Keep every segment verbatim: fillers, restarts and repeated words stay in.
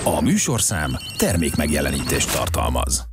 A műsorszám termék megjelenítést tartalmaz.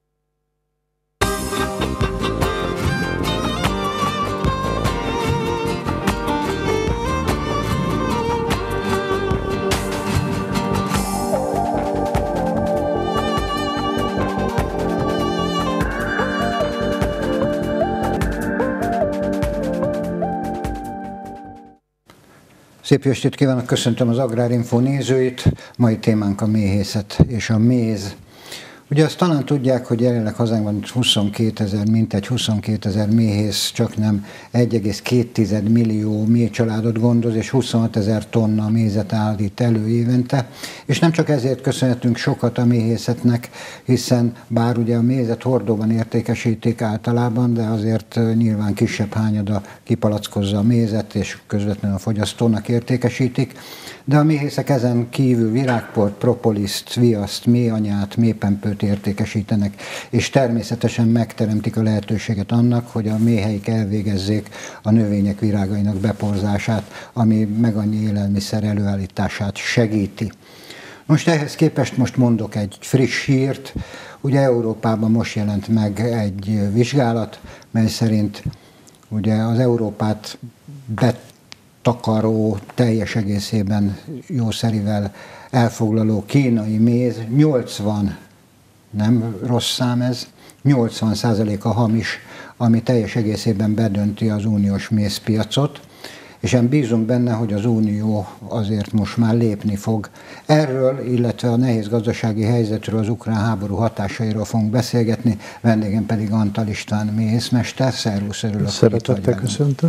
Szép jó estét kívánok, köszöntöm az Agrárinfo nézőit. Mai témánk a méhészet és a méz. Ugye azt talán tudják, hogy jelenleg hazánkban huszonkétezer, mintegy huszonkétezer méhész csaknem egy egész két millió méhcsaládot gondoz, és huszonhatezer tonna mézet állít elő évente. És nem csak ezért köszönhetünk sokat a méhészetnek, hiszen bár ugye a mézet hordóban értékesítik általában, de azért nyilván kisebb hányada kipalackozza a mézet, és közvetlenül a fogyasztónak értékesítik. De a méhészek ezen kívül virágport, propoliszt, viaszt, méhanyát, méhpempőt értékesítenek, és természetesen megteremtik a lehetőséget annak, hogy a méheik elvégezzék a növények virágainak beporzását, ami meg annyi élelmiszer előállítását segíti. Most ehhez képest most mondok egy friss hírt. Ugye Európában most jelent meg egy vizsgálat, mely szerint ugye az Európát bet takaró, teljes egészében jószerivel elfoglaló kínai méz, nyolcvan, nem rossz szám ez, nyolcvan százaléka hamis, ami teljes egészében bedönti az uniós mézpiacot, és én bízunk benne, hogy az Unió azért most már lépni fog. Erről, illetve a nehéz gazdasági helyzetről, az ukrán háború hatásairól fogunk beszélgetni, vendégem pedig Antal István méhészmester. Szervusz, örülök, Szeretettel köszöntöm.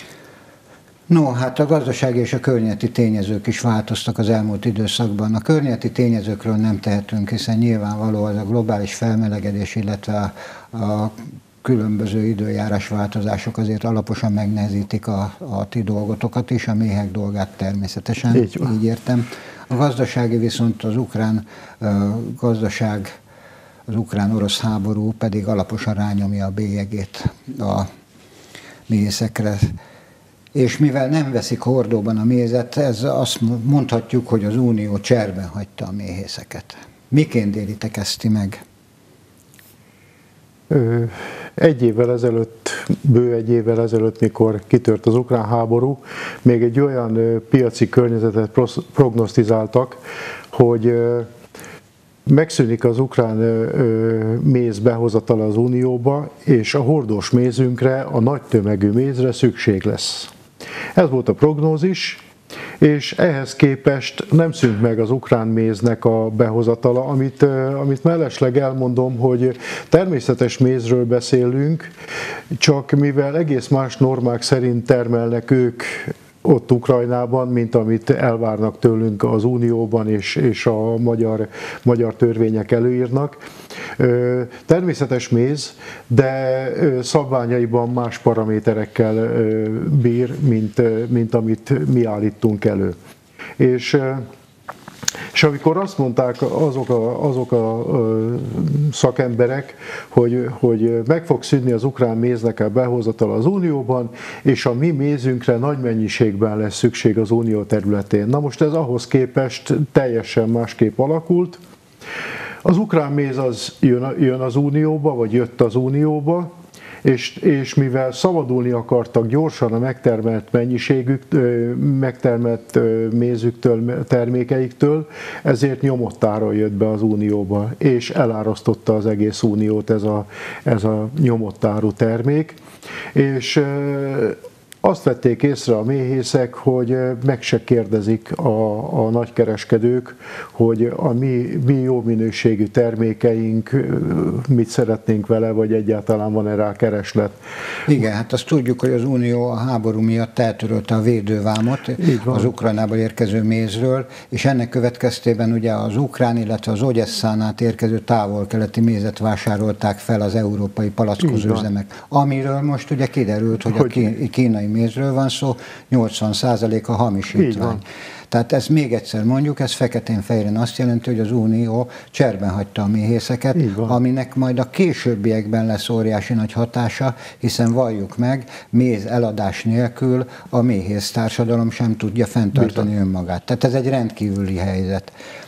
No, hát a gazdasági és a környezeti tényezők is változtak az elmúlt időszakban. A környezeti tényezőkről nem tehetünk, hiszen nyilvánvaló az a globális felmelegedés, illetve a, a különböző időjárás változások azért alaposan megnehezítik a, a ti dolgotokat is, a méhek dolgát természetesen, így, így értem. A gazdasági viszont az ukrán uh, gazdaság, az ukrán-orosz háború pedig alaposan rányomja a bélyegét a méhészekre. És mivel nem veszik hordóban a mézet, ez azt mondhatjuk, hogy az Unió cserben hagyta a méhészeket. Miként élitek ezt ti meg? Egy évvel ezelőtt, bő egy évvel ezelőtt, mikor kitört az ukrán háború, még egy olyan piaci környezetet prognosztizáltak, hogy megszűnik az ukrán méz behozatala az Unióba, és a hordós mézünkre, a nagy tömegű mézre szükség lesz. Ez volt a prognózis, és ehhez képest nem szűnt meg az ukrán méznek a behozatala, amit, amit mellesleg elmondom, hogy természetes mézről beszélünk, csak mivel egész más normák szerint termelnek ők ott Ukrajnában, mint amit elvárnak tőlünk az Unióban és, és a magyar, magyar törvények előírnak. Természetes méz, de szabványaiban más paraméterekkel bír, mint, mint amit mi állítunk elő. És És amikor azt mondták azok a, azok a szakemberek, hogy, hogy meg fog szűnni az ukrán méznek a behozatal az Unióban, és a mi mézünkre nagy mennyiségben lesz szükség az Unió területén. Na most ez ahhoz képest teljesen másképp alakult. Az ukrán méz az jön, jön az Unióba, vagy jött az Unióba, És, és mivel szabadulni akartak gyorsan a megtermelt mennyiségük, megtermelt mézüktől, termékeiktől, ezért nyomottáron jött be az Unióba, és elárasztotta az egész Uniót ez a, ez a nyomottárú termék. És azt vették észre a méhészek, hogy meg se kérdezik a, a nagykereskedők, hogy a mi, mi jó minőségű termékeink, mit szeretnénk vele, vagy egyáltalán van-e rá kereslet. Igen, hát azt tudjuk, hogy az Unió a háború miatt eltörölte a védővámot az Ukrajnából érkező mézről, és ennek következtében ugye az ukrán, illetve az Ogyesszán át érkező távol-keleti mézet vásárolták fel az európai palackozóüzemek, amiről most ugye kiderült, hogy, hogy a kínai mézről van szó, nyolcvan százalék a hamisítvány. Tehát ezt még egyszer mondjuk, ez feketén-fehéren azt jelenti, hogy az Unió cserben hagyta a méhészeket, aminek majd a későbbiekben lesz óriási nagy hatása, hiszen valljuk meg, méz eladás nélkül a méhész társadalom sem tudja fenntartani önmagát. Tehát ez egy rendkívüli helyzet.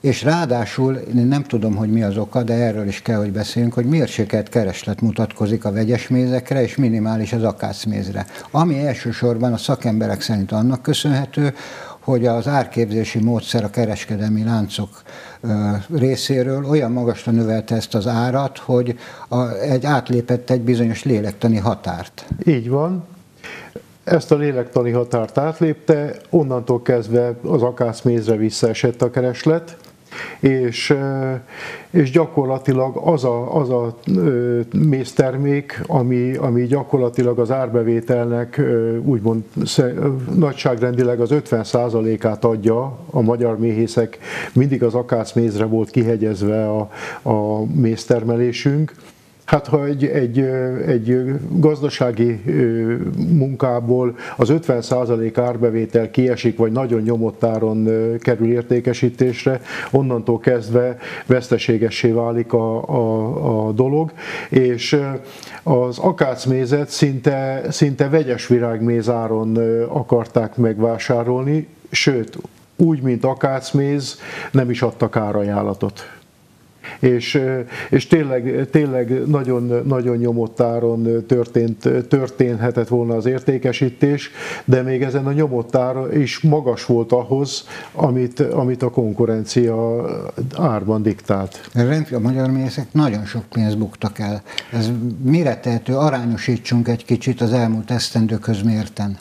és ráadásul én nem tudom, hogy mi az oka, de erről is kell, hogy beszéljünk, hogy mérsékelt kereslet mutatkozik a vegyes mézekre, és minimális az akácmézre. Ami elsősorban a szakemberek szerint annak köszönhető, hogy az árképzési módszer a kereskedelmi láncok részéről olyan magasra növelte ezt az árat, hogy a, egy átlépett egy bizonyos lélektani határt. Így van. Ezt a lélektani határt átlépte, onnantól kezdve az akácmézre visszaesett a kereslet, és, és gyakorlatilag az a, az a méztermék, ami, ami gyakorlatilag az árbevételnek úgymond nagyságrendileg az ötven százalékát adja, a magyar méhészek mindig az akácmézre volt kihegyezve a, a méztermelésünk. Hát ha egy, egy, egy gazdasági munkából az ötven százalék árbevétel kiesik, vagy nagyon nyomott áron kerül értékesítésre, onnantól kezdve veszteségessé válik a, a, a dolog, és az akácmézet szinte, szinte vegyes virágméz áron akarták megvásárolni, sőt, úgy, mint akácméz, nem is adtak árajánlatot. És, és tényleg, tényleg nagyon, nagyon nyomott áron történt, történhetett volna az értékesítés, de még ezen a nyomott ár is magas volt ahhoz, amit, amit a konkurencia árban diktált. A magyar méhészek nagyon sok pénzt buktak el. Ez mire tehető? Arányosítsunk egy kicsit az elmúlt esztendőkhöz mérten.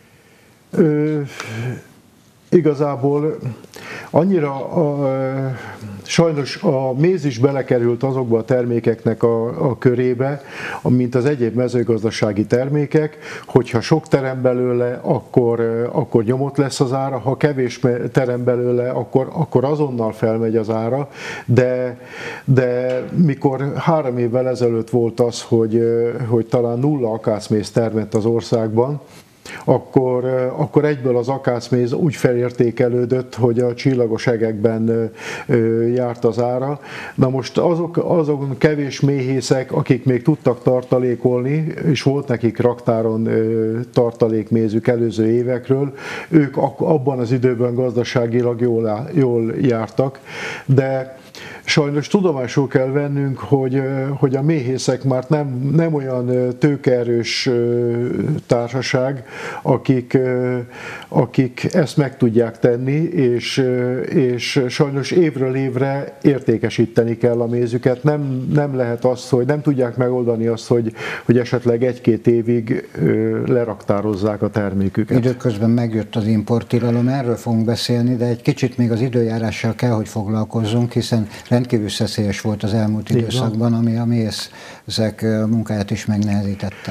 Ö, Igazából annyira a, sajnos a méz is belekerült azokba a termékeknek a, a körébe, mint az egyéb mezőgazdasági termékek, hogyha sok terem belőle, akkor, akkor nyomott lesz az ára, ha kevés terem belőle, akkor, akkor azonnal felmegy az ára, de, de mikor három évvel ezelőtt volt az, hogy, hogy talán nulla akácméz termett az országban, Akkor, akkor egyből az akácméz úgy felértékelődött, hogy a csillagos egekben járt az ára. Na most azok, azok kevés méhészek, akik még tudtak tartalékolni, és volt nekik raktáron tartalékmézük előző évekről, ők abban az időben gazdaságilag jól, jól jártak, de sajnos tudomásul kell vennünk, hogy, hogy a méhészek már nem, nem olyan tőkeerős társaság, akik, akik ezt meg tudják tenni, és, és sajnos évről évre értékesíteni kell a mézüket. Nem, nem lehet azt, hogy nem tudják megoldani azt, hogy, hogy esetleg egy-két évig leraktározzák a terméküket. Időközben megjött az importtilalom, erről fogunk beszélni, de egy kicsit még az időjárással kell, hogy foglalkozzunk, hiszen rendkívül szeszélyes volt az elmúlt időszakban, ami a méhészek munkáját is megnehezítette.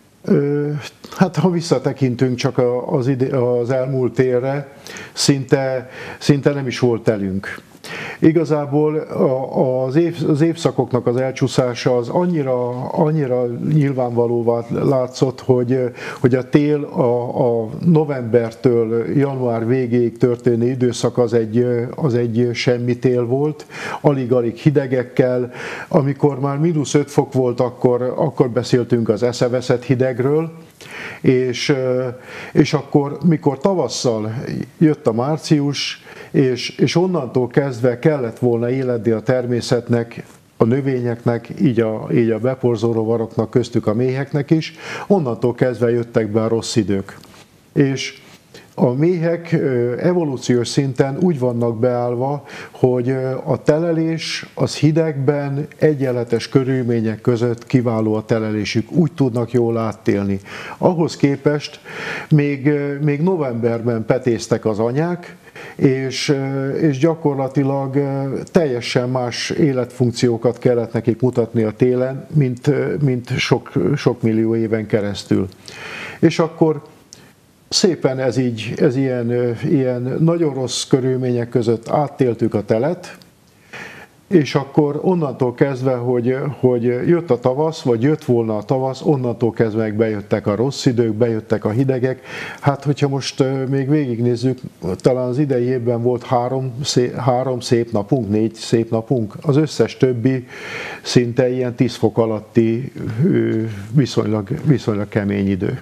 Hát ha visszatekintünk csak az, ide, az elmúlt évre, szinte, szinte nem is volt telünk. Igazából az, év, az évszakoknak az elcsúszása az annyira, annyira nyilvánvalóvá látszott, hogy, hogy a tél a, a novembertől január végéig történő időszak az egy, az egy semmi tél volt, alig-alig hidegekkel. Amikor már mínusz öt fok volt, akkor, akkor beszéltünk az eszeveszett hidegről, és, és akkor, mikor tavasszal jött a március, és, és onnantól kezdve kellett volna éledni a természetnek, a növényeknek, így a, így a beporzó rovaroknak, köztük a méheknek is, onnantól kezdve jöttek be a rossz idők. És a méhek evolúciós szinten úgy vannak beállva, hogy a telelés az hidegben, egyenletes körülmények között kiváló a telelésük, úgy tudnak jól átélni. Ahhoz képest még, még novemberben petéztek az anyák, és, és gyakorlatilag teljesen más életfunkciókat kellett nekik mutatni a télen, mint, mint sok, sok millió éven keresztül. És akkor szépen ez így, ez ilyen, ilyen nagyon rossz körülmények között áttéltük a telet, és akkor onnantól kezdve, hogy, hogy jött a tavasz, vagy jött volna a tavasz, onnantól kezdve bejöttek a rossz idők, bejöttek a hidegek. Hát, hogyha most még végignézzük, talán az idei évben volt három szép, három szép napunk, négy szép napunk, az összes többi szinte ilyen tíz fok alatti viszonylag, viszonylag kemény idő.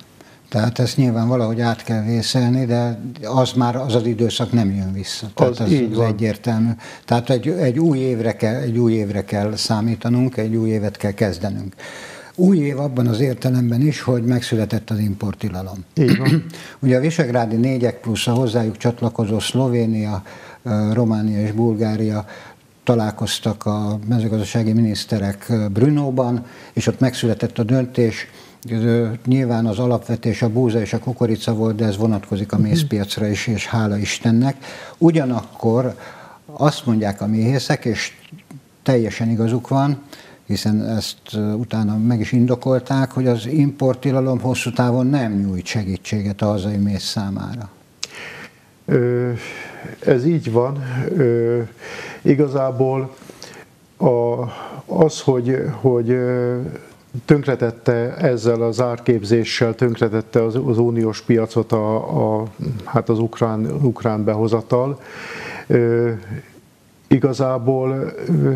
Tehát ezt nyilván valahogy át kell vészelni, de az már az az időszak nem jön vissza. Tehát az, az, az egyértelmű. Tehát egy, egy, új évre kell, egy új évre kell számítanunk, egy új évet kell kezdenünk. Új év abban az értelemben is, hogy megszületett az importtilalom. Így van. Ugye a visegrádi négyek plusz a hozzájuk csatlakozó Szlovénia, Románia és Bulgária találkoztak a mezőgazdasági miniszterek Brnóban, és ott megszületett a döntés. Nyilván az alapvetés a búza és a kukorica volt, de ez vonatkozik a mézpiacra is, és hála Istennek. Ugyanakkor azt mondják a méhészek, és teljesen igazuk van, hiszen ezt utána meg is indokolták, hogy az importtilalom hosszú távon nem nyújt segítséget a hazai méz számára. Ö, ez így van. Ö, igazából a, az, hogy, hogy tönkretette ezzel az árképzéssel, tönkretette az, az uniós piacot a, a, hát az ukrán, ukrán behozatal. Ö, igazából ö,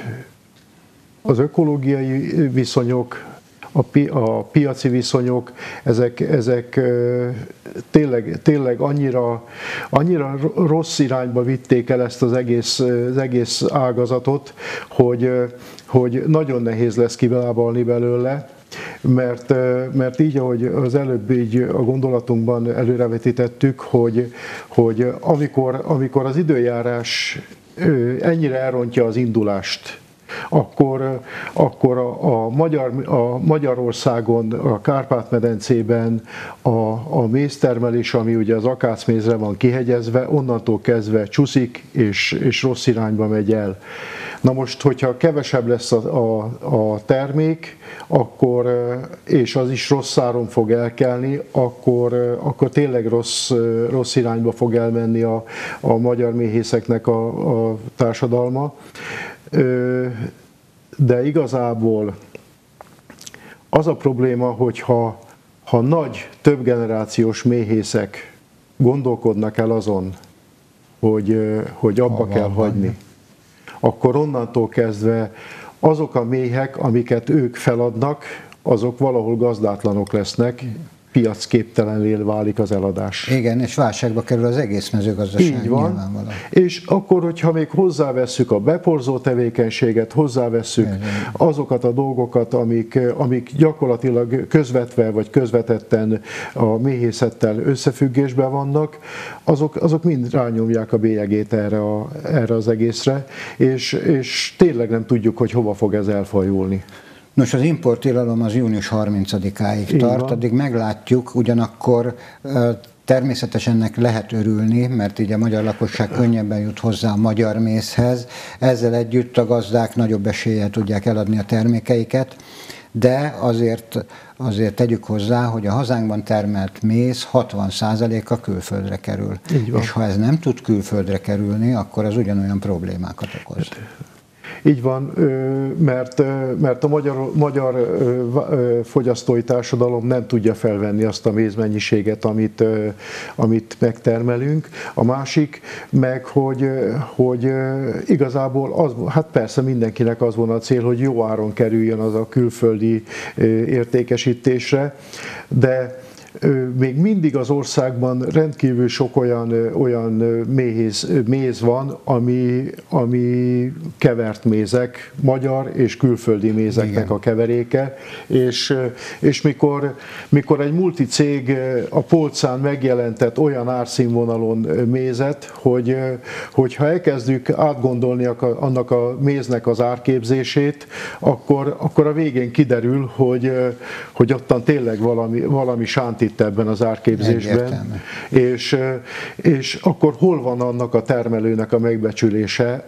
az ökológiai viszonyok, a, pi, a piaci viszonyok, ezek, ezek tényleg, tényleg annyira, annyira rossz irányba vitték el ezt az egész, az egész ágazatot, hogy, hogy nagyon nehéz lesz kilábalni belőle. Mert, mert így, ahogy az előbb így a gondolatunkban előrevetítettük, hogy, hogy amikor, amikor az időjárás ennyire elrontja az indulást, akkor, akkor a, a, Magyar, a Magyarországon, a Kárpát-medencében a, a méztermelés, ami ugye az akácmézre van kihegyezve, onnantól kezdve csúszik és, és rossz irányba megy el. Na most, hogyha kevesebb lesz a, a, a termék, akkor, és az is rossz áron fog elkelni, akkor, akkor tényleg rossz, rossz irányba fog elmenni a, a magyar méhészeknek a, a társadalma. De igazából az a probléma, hogyha ha nagy, több generációs méhészek gondolkodnak el azon, hogy, hogy abba kell hagyni, akkor onnantól kezdve azok a méhek, amiket ők feladnak, azok valahol gazdátlanok lesznek, piacképtelenné válik az eladás. Igen, és válságba kerül az egész mezőgazdaság. Így van. És akkor, hogyha még hozzávesszük a beporzó tevékenységet, hozzávesszük igen, azokat a dolgokat, amik, amik gyakorlatilag közvetve vagy közvetetten a méhészettel összefüggésben vannak, azok, azok mind rányomják a bélyegét erre, a, erre az egészre, és, és tényleg nem tudjuk, hogy hova fog ez elfajulni. Nos, az importtilalom az június harmincadikáig tart, addig meglátjuk, ugyanakkor természetesen ennek lehet örülni, mert így a magyar lakosság könnyebben jut hozzá a magyar mézhez, ezzel együtt a gazdák nagyobb eséllyel tudják eladni a termékeiket, de azért, azért tegyük hozzá, hogy a hazánkban termelt méz hatvan százaléka külföldre kerül. És ha ez nem tud külföldre kerülni, akkor az ugyanolyan problémákat okoz. Így van, mert, mert a magyar, magyar fogyasztói társadalom nem tudja felvenni azt a mézmennyiséget, amit, amit megtermelünk. A másik meg, hogy, hogy igazából az, hát persze mindenkinek az volna a cél, hogy jó áron kerüljön az a külföldi értékesítésre, de még mindig az országban rendkívül sok olyan, olyan méhész, méz van, ami, ami kevert mézek, magyar és külföldi mézeknek igen, a keveréke, és, és mikor, mikor egy multicég a polcán megjelentett olyan árszínvonalon mézet, hogy, hogyha elkezdjük átgondolni annak a méznek az árképzését, akkor, akkor a végén kiderül, hogy, hogy ottan tényleg valami, valami sánt itt ebben az árképzésben, és, és akkor hol van annak a termelőnek a megbecsülése,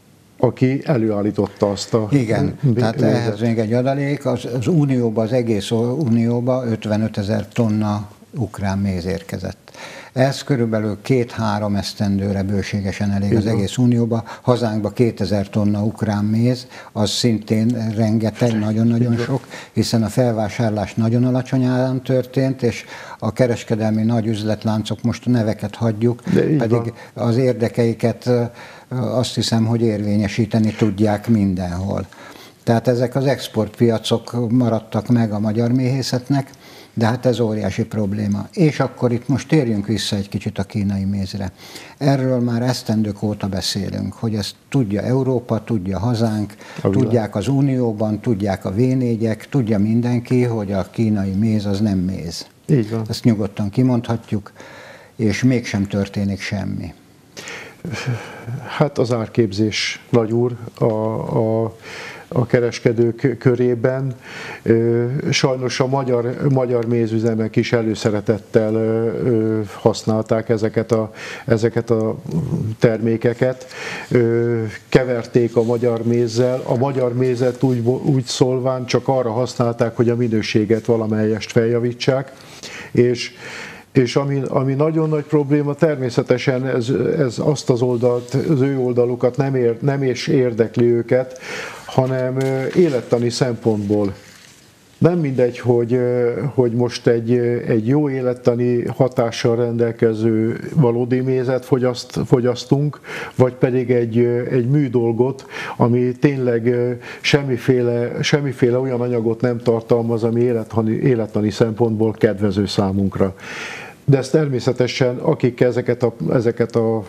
aki előállította azt a... Igen, tehát mézet. Ehhez még egy adalék, az, az Unióba, az egész Unióba ötvenötezer tonna ukrán méz érkezett. Ez körülbelül két-három esztendőre bőségesen elég az egész Unióba. Hazánkba kétezer tonna ukrán méz, az szintén rengeteg, nagyon-nagyon sok, hiszen a felvásárlás nagyon alacsony áron történt, és a kereskedelmi nagy üzletláncok, most a neveket hagyjuk, pedig van, az érdekeiket azt hiszem, hogy érvényesíteni tudják mindenhol. Tehát ezek az exportpiacok maradtak meg a magyar méhészetnek, De hát ez óriási probléma. És akkor itt most térjünk vissza egy kicsit a kínai mézre. Erről már esztendők óta beszélünk, hogy ezt tudja Európa, tudja hazánk, tudják az Unióban, tudják a vé négyek, tudja mindenki, hogy a kínai méz az nem méz. Így van. Ezt nyugodtan kimondhatjuk, és mégsem történik semmi. Hát az árképzés nagy úr a, a, a kereskedők körében. Sajnos a magyar, magyar mézüzemek is előszeretettel használták ezeket a, ezeket a termékeket. Keverték a magyar mézzel. A magyar mézet úgy, úgy szólván csak arra használták, hogy a minőséget valamelyest feljavítsák. És És ami, ami nagyon nagy probléma, természetesen ez, ez azt az oldalt, az ő oldalukat nem, ér, nem is érdekli őket, hanem élettani szempontból. Nem mindegy, hogy, hogy most egy, egy jó élettani hatással rendelkező valódi mézet fogyaszt, fogyasztunk, vagy pedig egy, egy műdolgot, ami tényleg semmiféle, semmiféle olyan anyagot nem tartalmaz, ami élettani, élettani szempontból kedvező számunkra. De ez természetesen, akik ezeket a, ezeket a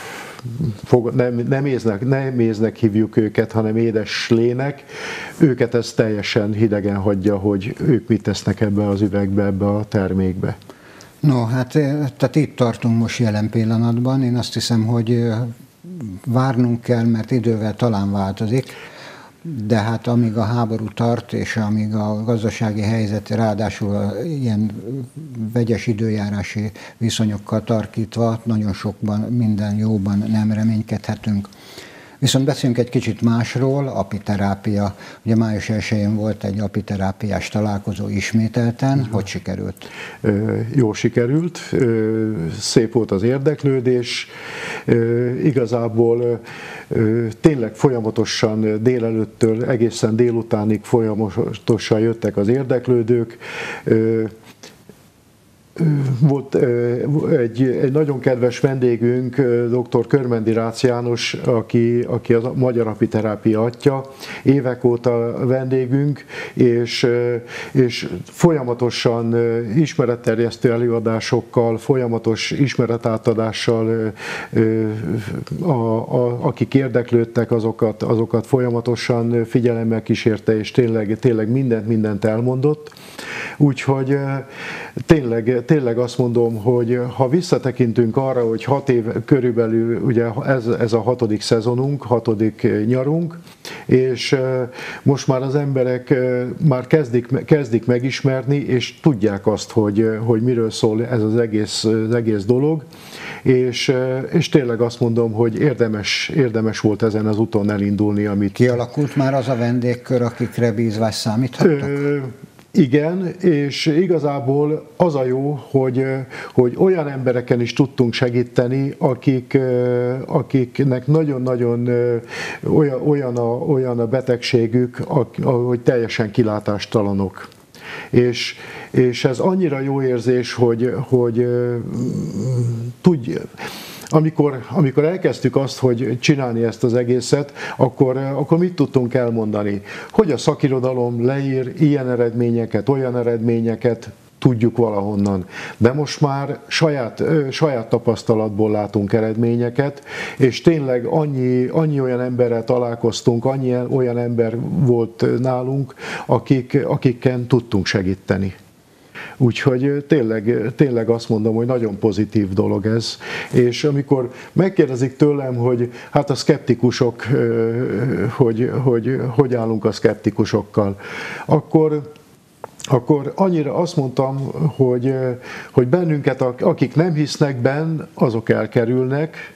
nem, nem, éznek, nem éznek hívjuk őket, hanem édes lének, őket ez teljesen hidegen hagyja, hogy ők mit tesznek ebbe az üvegbe, ebbe a termékbe. No, hát tehát itt tartunk most jelen pillanatban. Én azt hiszem, hogy várnunk kell, mert idővel talán változik. De hát amíg a háború tart, és amíg a gazdasági helyzet ráadásul ilyen vegyes időjárási viszonyokkal tarkítva, nagyon sokban, minden jóban nem reménykedhetünk. Viszont beszéljünk egy kicsit másról, apiterápia. Ugye május elsején volt egy apiterápiás találkozó ismételten. Hogy sikerült? Jól sikerült, szép volt az érdeklődés. Igazából tényleg folyamatosan délelőttől egészen délutánig folyamatosan jöttek az érdeklődők. Volt egy, egy nagyon kedves vendégünk, dr. Körmendi Rácz János, aki, aki a magyar apiterápia atya, évek óta vendégünk, és, és folyamatosan ismeretterjesztő előadásokkal, folyamatos ismeretátadással, a, a, akik érdeklődtek, azokat, azokat folyamatosan figyelemmel kísérte, és tényleg, tényleg mindent, mindent elmondott. Úgyhogy tényleg, tényleg azt mondom, hogy ha visszatekintünk arra, hogy hat év körülbelül, ugye ez, ez a hatodik szezonunk, hatodik nyarunk, és most már az emberek már kezdik, kezdik megismerni, és tudják azt, hogy, hogy miről szól ez az egész, az egész dolog, és, és tényleg azt mondom, hogy érdemes, érdemes volt ezen az úton elindulni, amit... Kialakult már az a vendégkör, akikre bízva számíthattak? Ö, Igen, és igazából az a jó, hogy, hogy olyan embereken is tudtunk segíteni, akik, akiknek nagyon-nagyon olyan, olyan, a, olyan a betegségük, hogy teljesen kilátástalanok. És, és ez annyira jó érzés, hogy, hogy tudj... Amikor, amikor elkezdtük azt, hogy csinálni ezt az egészet, akkor, akkor mit tudtunk elmondani? Hogy a szakirodalom leír ilyen eredményeket, olyan eredményeket, tudjuk valahonnan. De most már saját, saját tapasztalatból látunk eredményeket, és tényleg annyi, annyi olyan emberrel találkoztunk, annyi olyan ember volt nálunk, akik, akikken tudtunk segíteni. Úgyhogy tényleg, tényleg azt mondom, hogy nagyon pozitív dolog ez. És amikor megkérdezik tőlem, hogy hát a szkeptikusok, hogy hogy, hogy állunk a szkeptikusokkal, akkor akkor annyira azt mondtam, hogy, hogy bennünket, akik nem hisznek benn, azok elkerülnek,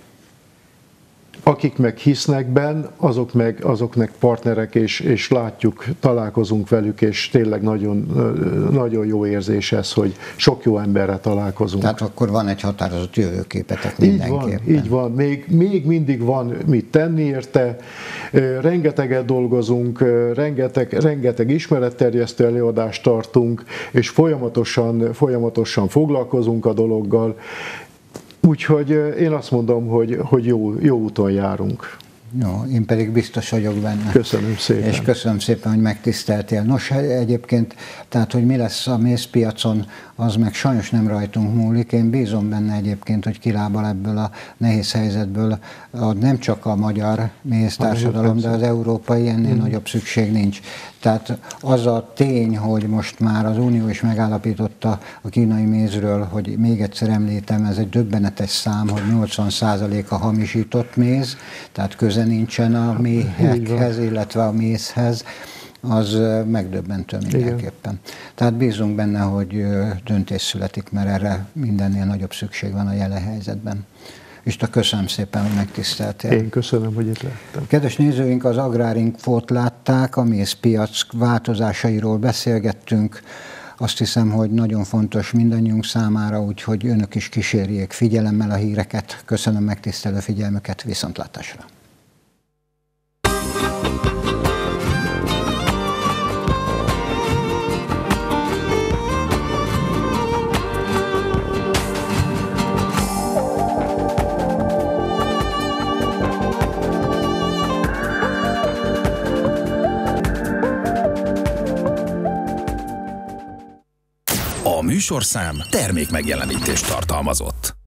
akik meg hisznek benn, azok meg, azok meg partnerek, és, és látjuk, találkozunk velük, és tényleg nagyon, nagyon jó érzés ez, hogy sok jó emberrel találkozunk. Tehát akkor van egy határozott jövőképetek mindenképpen. Így van, így van. Még, még mindig van mit tenni érte, rengeteget dolgozunk, rengeteg, rengeteg ismeretterjesztő előadást tartunk, és folyamatosan, folyamatosan foglalkozunk a dologgal. Úgyhogy én azt mondom, hogy, hogy jó, jó úton járunk. No, én pedig biztos vagyok benne. Köszönöm szépen. És köszönöm szépen, hogy megtiszteltél. Nos, egyébként, tehát, hogy mi lesz a mézpiacon, az meg sajnos nem rajtunk múlik. Én bízom benne egyébként, hogy kilábal ebből a nehéz helyzetből nem csak a magyar méztársadalom, de az európai, ennél mm. nagyobb szükség nincs. Tehát az a tény, hogy most már az Unió is megállapította a kínai mézről, hogy még egyszer említem, ez egy döbbenetes szám, hogy nyolcvan százalék a hamisított méz, tehát köze nincsen a méhekhez, illetve a mézhez, az megdöbbentő mindenképpen. Igen. Tehát bízunk benne, hogy döntés születik, mert erre mindennél nagyobb szükség van a jelen helyzetben. Isten, köszönöm szépen, hogy megtiszteltél. Én köszönöm, hogy itt lettem. Kedves nézőink, az Agrárinfót látták, a mézpiac változásairól beszélgettünk. Azt hiszem, hogy nagyon fontos mindannyiunk számára, úgyhogy önök is kísérjék figyelemmel a híreket. Köszönöm megtisztelő figyelmüket, viszontlátásra! A műsorszám termék megjelenítést tartalmazott.